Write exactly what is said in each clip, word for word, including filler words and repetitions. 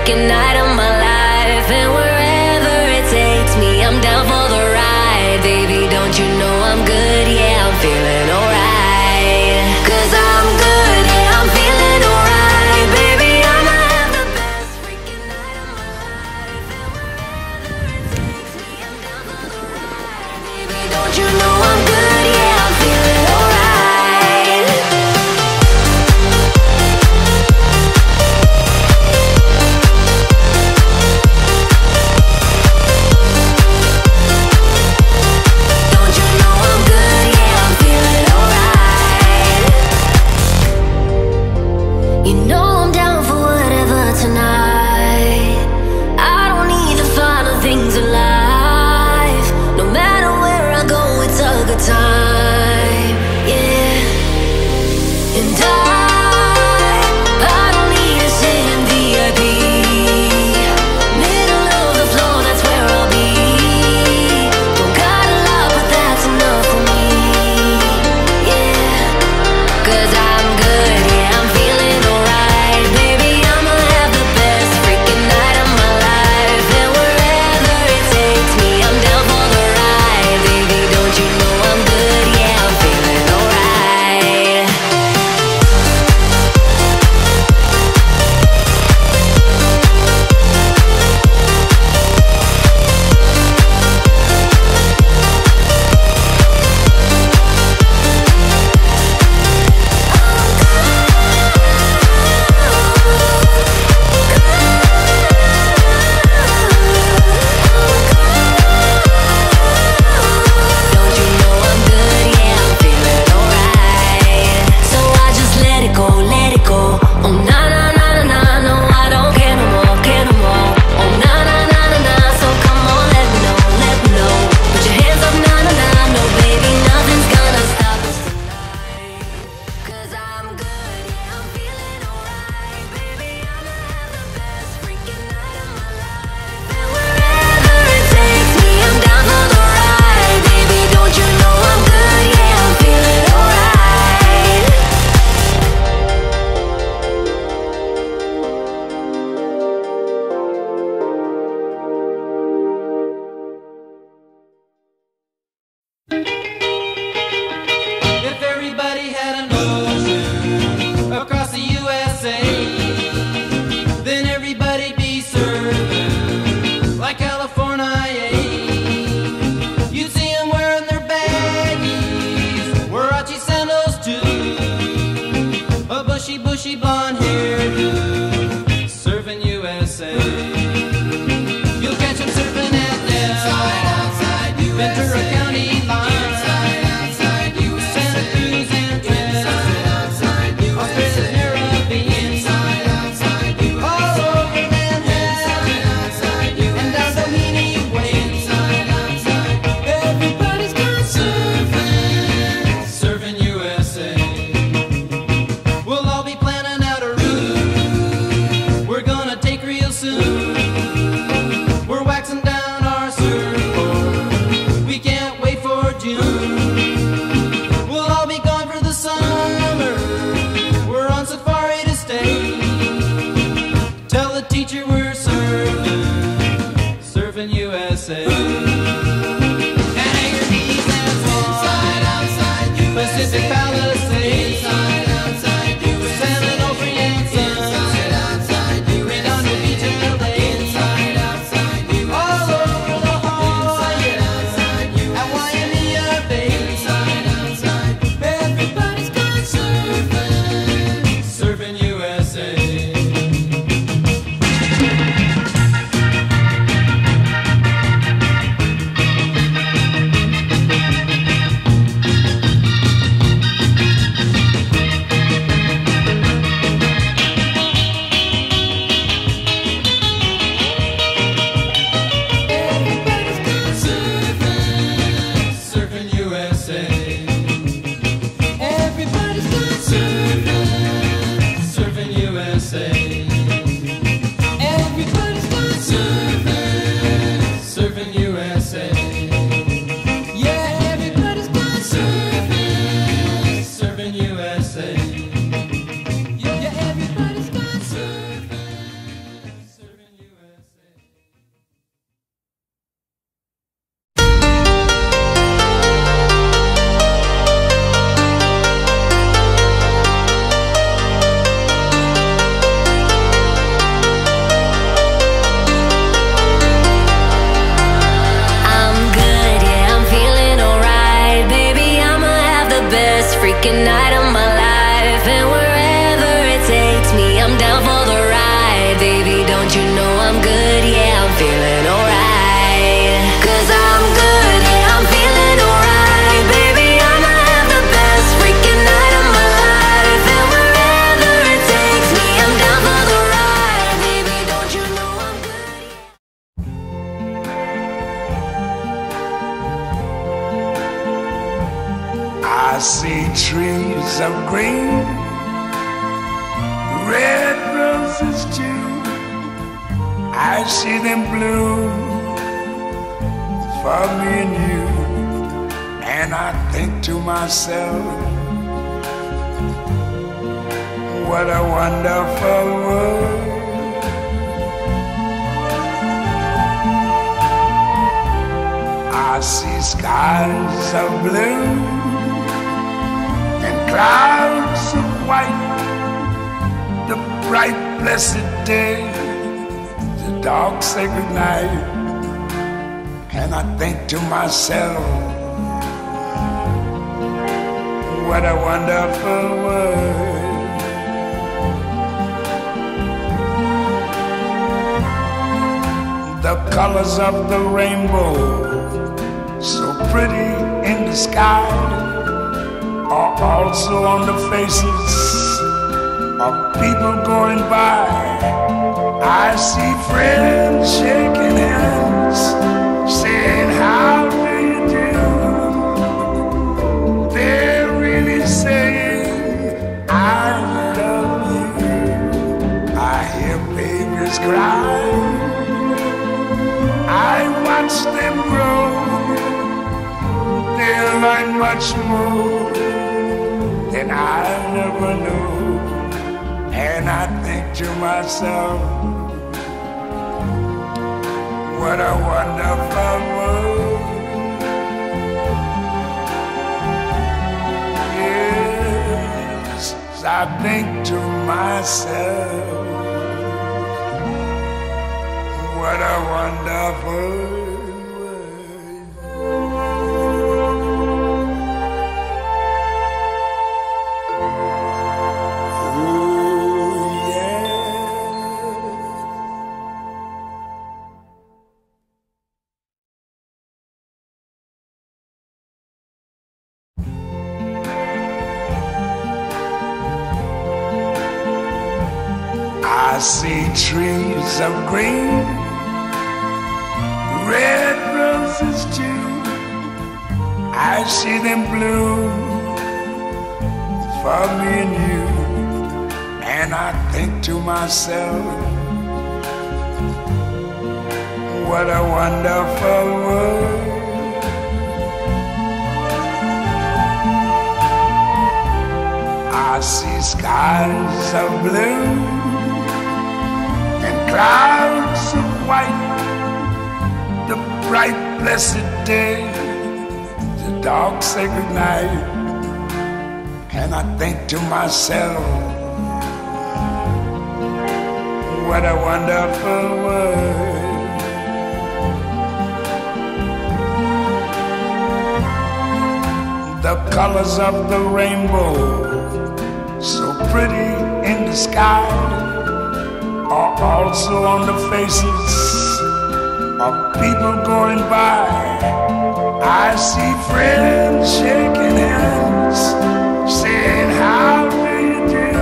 freaking night of my life, and wherever it takes me, I'm down for the ride. Baby, don't you know I'm good? Yeah, I'm feeling alright. Cause I'm good, yeah, I'm feeling alright. Baby, I'ma have the best freaking night of my life, and wherever it takes me, I'm down for the ride. Baby, don't you know I'm good? Yeah, I'm feeling alright. Bushy blonde hairdo, surfing U S A. You'll catch him surfing at Del, Ventura County line, inside, outside U S A. Santa Cruz and Trent, outside U S A. Australia's Caribbean, inside, outside U S A. All over Manhattan, outside U S A. And down Doheny Way, inside, outside. Everybody's gone surfing, surfing U S A. We'll all be planning out a route we're gonna take real soon. We're waxing down our surfboard, we can't wait for June. We'll all be gone for the summer, we're on safari to stay. Tell the teacher we're surfing, surfing U S A. And hang your knees and swans, inside, outside U S A. Pacific Palisades, inside, outside U S A. San Onofre and Sons, inside, outside U S A. Redondo Beach and L A, inside, outside U S A. All over the Hawaiian, inside, outside U S A. At Waimea Bay, inside, outside. Everybody's gone surfing, surfing U S A. Yeah, everybody's gone surfing, surfing. green, red roses too. I see them bloom for me and you, and I think to myself, what a wonderful world. I see skies of blue and clouds of white, the bright blessed day, the dark sacred night, and I think to myself, what a wonderful world. The colors of the rainbow, so pretty in the sky, are also on the faces of people going by. I see friends shaking hands, saying, how do you do? They're really saying, I love you. I hear babies cry, I watch them grow. They'll learn much more than I never knew. And I think to myself, what a wonderful world. Yes, I think to myself, what a wonderful world. I see trees of green, red roses too. I see them bloom for me and you, and I think to myself, what a wonderful world. I see skies of blue and clouds of white, the bright blessed day, the dark sacred night, and I think to myself, what a wonderful world. The colors of the rainbow, so pretty in the sky, are also on the faces of people going by. I see friends shaking hands, saying, how do you do?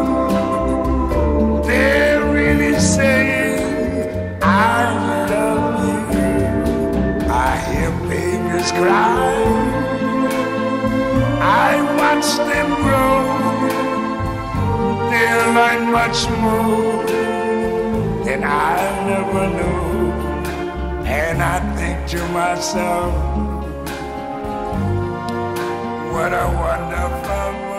They're really saying, I love you. I hear babies cry, I watch them grow. They'll learn much more than I never knew. And I think to myself, what a wonderful world.